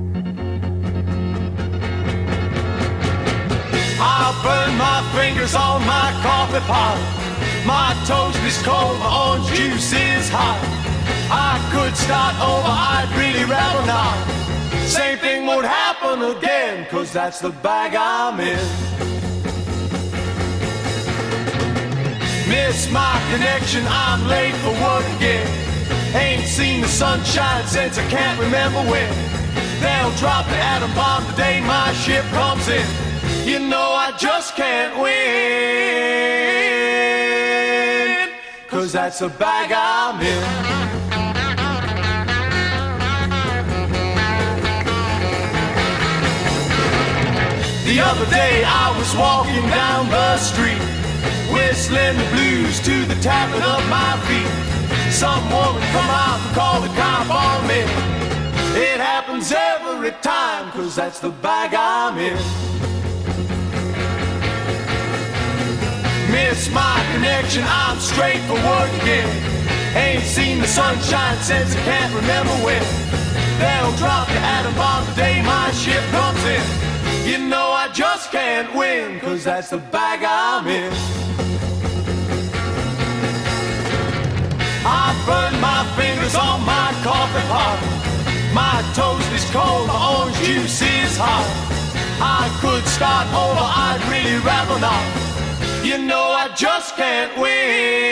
I burn my fingers on my coffee pot. My toast is cold, my orange juice is hot. I could start over, I'd really rather not. Same thing would happen again, 'cause that's the bag I'm in. Miss my connection, I'm late for work again. Ain't seen the sunshine since I can't remember when. They'll drop the atom bomb the day my ship comes in. You know I just can't win, 'cause that's the bag I'm in. The other day I was walking down the street, whistling the blues to the tapping of my feet. Some woman come out and call the cop on me. It happens every time, 'cause that's the bag I'm in. Miss my connection, I'm straight for work again. Ain't seen the sunshine since I can't remember when. They'll drop the atom bomb the day my ship comes in. You know I just can't win, 'cause that's the bag I'm in. I burn my fingers on my coffee pot. My toast is cold, my orange juice is hot. I could start over, I'd really rather not. You know I just can't win.